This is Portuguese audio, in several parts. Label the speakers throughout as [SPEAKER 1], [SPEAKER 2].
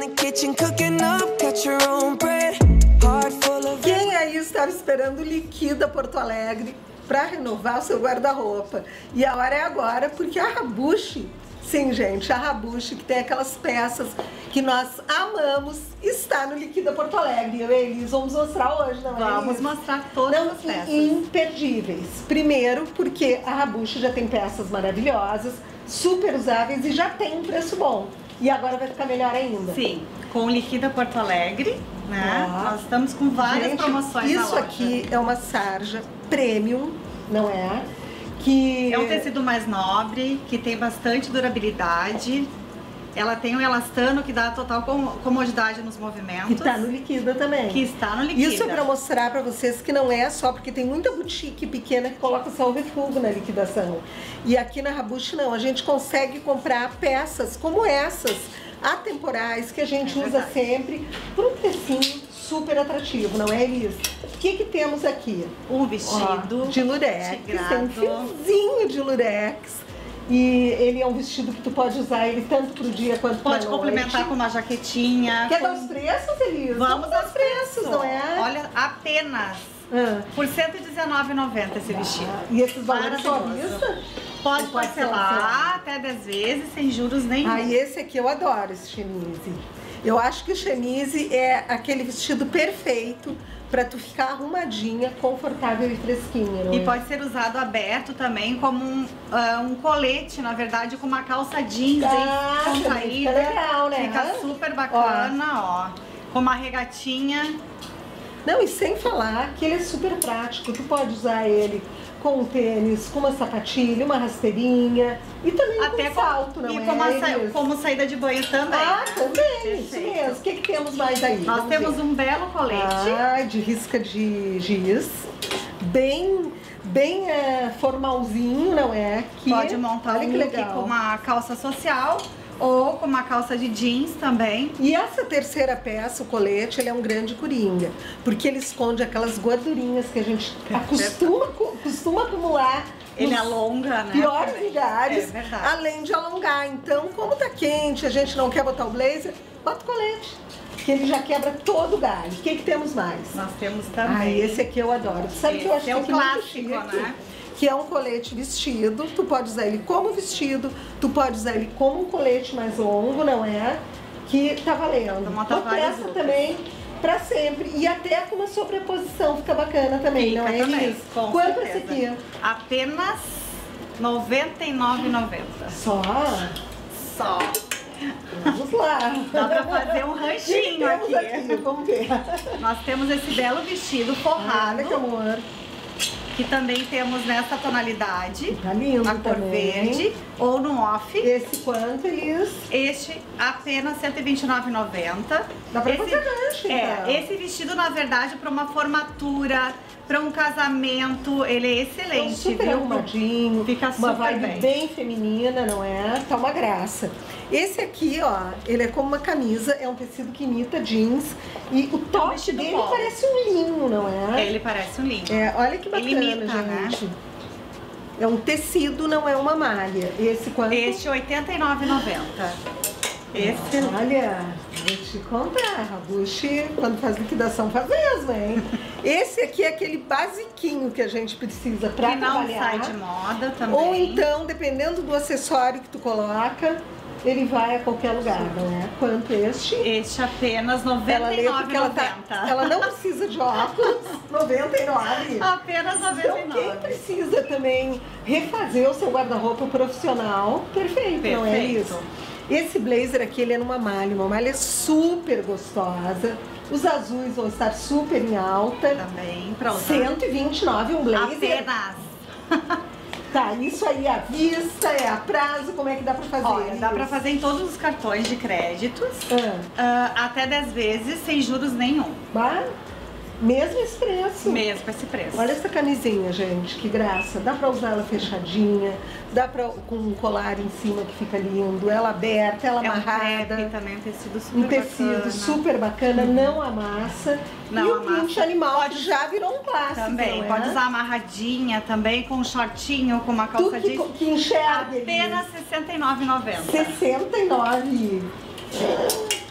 [SPEAKER 1] the kitchen cooking up, got your own bread, heart full of...
[SPEAKER 2] Quem aí estava esperando o Liquida Porto Alegre para renovar o seu guarda-roupa? E a hora é agora, porque a Rabushi, sim gente, a Rabushi, que tem aquelas peças que nós amamos, está no Liquida Porto Alegre. Eu e a Elis vamos mostrar hoje, não é?
[SPEAKER 3] Vamos mostrar todas as peças.
[SPEAKER 2] Imperdíveis. Primeiro, porque a Rabushi já tem peças maravilhosas, super usáveis e já tem um preço bom. E agora vai ficar melhor ainda.
[SPEAKER 3] Sim, com o Liquida Porto Alegre, né? Nós estamos com várias promoções na loja.
[SPEAKER 2] Isso aqui é uma sarja premium, não é? Que
[SPEAKER 3] é um tecido mais nobre, que tem bastante durabilidade. Ela tem um elastano que dá total comodidade nos movimentos.
[SPEAKER 2] Que está no Liquida também.
[SPEAKER 3] Que está no Liquida.
[SPEAKER 2] Isso é para mostrar para vocês que não é só porque tem muita boutique pequena que coloca só o refúgio na liquidação. E aqui na Rabushi não, a gente consegue comprar peças como essas, atemporais, que a gente usa sempre, por um precinho super atrativo, não é, Elis? O que temos aqui?
[SPEAKER 3] Um vestido
[SPEAKER 2] de lurex,
[SPEAKER 3] tigrado.
[SPEAKER 2] Tem um fiozinho de lurex. E ele é um vestido que tu pode usar ele tanto pro dia quanto pra noite.
[SPEAKER 3] Pode complementar com uma jaquetinha.
[SPEAKER 2] Quer dar os preços, Elis?
[SPEAKER 3] Vamos aos preços,
[SPEAKER 2] não é?
[SPEAKER 3] Olha, apenas por R$119,90 esse vestido.
[SPEAKER 2] E esses valores são à vista?
[SPEAKER 3] Pode parcelar até 10 vezes, sem juros nenhum.
[SPEAKER 2] Ah, e esse aqui eu adoro, esse chemise. Eu acho que o chemise é aquele vestido perfeito para tu ficar arrumadinha, confortável e fresquinha, não
[SPEAKER 3] E
[SPEAKER 2] é?
[SPEAKER 3] pode ser usado aberto também como um colete, na verdade, com uma calça jeans contraída.
[SPEAKER 2] Fica legal, né?
[SPEAKER 3] Fica super bacana, ó. Com uma regatinha.
[SPEAKER 2] Não, e sem falar que ele é super prático. Tu pode usar ele com um tênis, com uma sapatilha, uma rasteirinha e também
[SPEAKER 3] até
[SPEAKER 2] com salto, não
[SPEAKER 3] é? Como saída de banho também.
[SPEAKER 2] Ah,
[SPEAKER 3] né?
[SPEAKER 2] também, isso mesmo. O que temos mais aí?
[SPEAKER 3] Nós temos um belo colete.
[SPEAKER 2] De risca de giz, bem formalzinho, não é? Que
[SPEAKER 3] pode montar um look com uma calça social ou com uma calça de jeans também.
[SPEAKER 2] E essa terceira peça, o colete, ele é um grande coringa, porque ele esconde aquelas gordurinhas que a gente costuma acumular.
[SPEAKER 3] Ele alonga, né?
[SPEAKER 2] Piores lugares,
[SPEAKER 3] é verdade.
[SPEAKER 2] Além de alongar. Então, como tá quente, a gente não quer botar o blazer, bota o colete, que ele já quebra todo o galho. O que temos mais?
[SPEAKER 3] Nós temos também.
[SPEAKER 2] Esse aqui eu adoro. Sabe que eu acho que
[SPEAKER 3] é um clássico, né?
[SPEAKER 2] Que é um colete vestido, tu pode usar ele como vestido, tu pode usar ele como um colete mais longo, não é? Que tá valendo. Uma peça também pra sempre. E até com uma sobreposição fica bacana também,
[SPEAKER 3] fica
[SPEAKER 2] não é, Elis?
[SPEAKER 3] Quanto
[SPEAKER 2] é esse aqui?
[SPEAKER 3] Apenas R$99,90.
[SPEAKER 2] Só?
[SPEAKER 3] Só.
[SPEAKER 2] Vamos lá.
[SPEAKER 3] Dá pra fazer um ranchinho aqui.
[SPEAKER 2] Vamos ver.
[SPEAKER 3] Nós temos esse belo vestido forrado.
[SPEAKER 2] Olha que amor.
[SPEAKER 3] Que também temos nessa tonalidade.
[SPEAKER 2] Tá lindo
[SPEAKER 3] a cor verde ou no off.
[SPEAKER 2] Esse quanto, Elis?
[SPEAKER 3] Este apenas R$129,90.
[SPEAKER 2] Dá pra fazer rancho, então.
[SPEAKER 3] Esse vestido, na verdade, para uma formatura, para um casamento, ele é excelente,
[SPEAKER 2] super arrumadinho,
[SPEAKER 3] fica super
[SPEAKER 2] uma vibe bem feminina, não é? Tá uma graça. Esse aqui, ó, ele é como uma camisa, é um tecido que imita jeans e o top dele parece um linho, não é?
[SPEAKER 3] Ele parece um linho.
[SPEAKER 2] Olha que bacana,
[SPEAKER 3] ele imita,
[SPEAKER 2] gente.
[SPEAKER 3] Né?
[SPEAKER 2] É um tecido, não é uma malha. Esse quanto?
[SPEAKER 3] Este R$89,90.
[SPEAKER 2] Olha, vou te contar, a Rabushi, quando faz liquidação, faz mesmo, hein? Esse aqui é aquele basiquinho que a gente precisa pra trabalhar.
[SPEAKER 3] Que não sai de moda também.
[SPEAKER 2] Ou então, dependendo do acessório que tu coloca, ele vai a qualquer lugar, não é? Quanto este?
[SPEAKER 3] Este apenas R$99,90.
[SPEAKER 2] Ela não precisa de óculos, R$99.
[SPEAKER 3] Apenas R$99.
[SPEAKER 2] Então, quem precisa também refazer o seu guarda-roupa profissional, perfeito, não é isso? Esse blazer aqui, ele é numa uma malha super gostosa. Os azuis vão estar super em alta.
[SPEAKER 3] Também, pronto.
[SPEAKER 2] R$129 um blazer.
[SPEAKER 3] Apenas.
[SPEAKER 2] Tá, isso aí é à vista, é a prazo, como é que dá pra fazer?
[SPEAKER 3] Olha, dá pra fazer em todos os cartões de créditos, até 10 vezes, sem juros nenhum.
[SPEAKER 2] Mesmo esse preço?
[SPEAKER 3] Mesmo esse preço.
[SPEAKER 2] Olha essa camisinha, gente, que graça. Dá pra usar ela fechadinha, dá pra com um colar em cima que fica lindo, ela aberta, ela amarrada.
[SPEAKER 3] Um também, um tecido super bacana.
[SPEAKER 2] Um tecido super bacana, não amassa.
[SPEAKER 3] Não
[SPEAKER 2] e
[SPEAKER 3] amassa.
[SPEAKER 2] o print animal que já virou um clássico,
[SPEAKER 3] também, pode usar amarradinha também, com um shortinho, com uma calça jeans.
[SPEAKER 2] Que enxerga.
[SPEAKER 3] Apenas R$69,90.
[SPEAKER 2] R$69.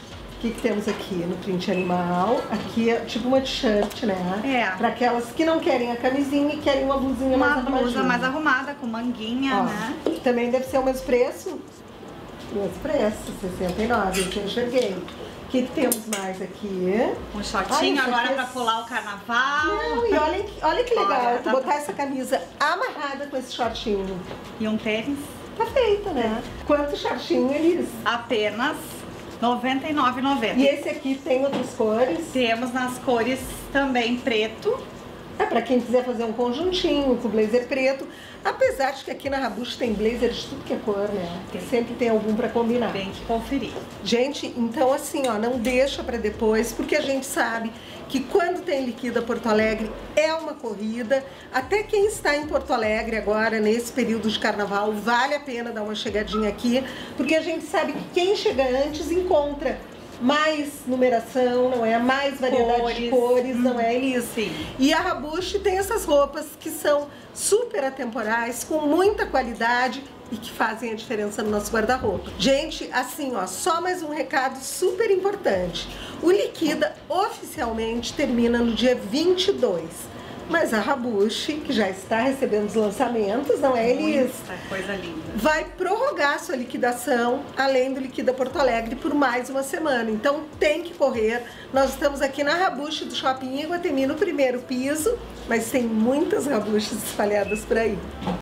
[SPEAKER 2] que temos aqui no print animal? Aqui é tipo uma t-shirt, né?
[SPEAKER 3] É.
[SPEAKER 2] Para aquelas que não querem a camisinha e querem uma blusinha mais arrumadinha.
[SPEAKER 3] Uma blusa mais arrumada, com manguinha,
[SPEAKER 2] Ó,
[SPEAKER 3] né?
[SPEAKER 2] também deve ser o mesmo preço? Mesmo preço, 69, isso eu enxerguei. O que temos mais aqui?
[SPEAKER 3] Um shortinho
[SPEAKER 2] Olha,
[SPEAKER 3] agora
[SPEAKER 2] aqui
[SPEAKER 3] pra pular o carnaval.
[SPEAKER 2] Não, e olha que legal,
[SPEAKER 3] Olha,
[SPEAKER 2] tu
[SPEAKER 3] dá
[SPEAKER 2] botar
[SPEAKER 3] pra-
[SPEAKER 2] essa camisa amarrada com esse shortinho.
[SPEAKER 3] E um tênis,
[SPEAKER 2] Tá feito, né? Quanto shortinho, Elis?
[SPEAKER 3] apenas R$ 99,90.
[SPEAKER 2] E esse aqui tem outras cores.
[SPEAKER 3] Temos nas cores também preto.
[SPEAKER 2] É pra quem quiser fazer um conjuntinho com blazer preto. Apesar de que aqui na Rabush tem blazer de tudo que é cor, né? Sempre tem algum pra combinar.
[SPEAKER 3] Tem que conferir.
[SPEAKER 2] Gente, então assim, ó, não deixa pra depois, porque a gente sabe que quando tem Liquida Porto Alegre é uma corrida. Até quem está em Porto Alegre agora, nesse período de carnaval, vale a pena dar uma chegadinha aqui, porque a gente sabe que quem chega antes encontra mais numeração, não é? Mais variedade de cores, não é, Elis?
[SPEAKER 3] Sim.
[SPEAKER 2] E a Rabush tem essas roupas que são super atemporais, com muita qualidade e que fazem a diferença no nosso guarda-roupa. Gente, assim, ó, só mais um recado super importante. O Liquida oficialmente termina no dia 22. Mas a Rabush, que já está recebendo os lançamentos, não é, Elis?
[SPEAKER 3] Muita coisa linda.
[SPEAKER 2] Vai prorrogar sua liquidação, além do Liquida Porto Alegre, por mais uma semana. Então tem que correr. Nós estamos aqui na Rabush do Shopping Iguatemi, no primeiro piso, mas tem muitas Rabushes espalhadas por aí.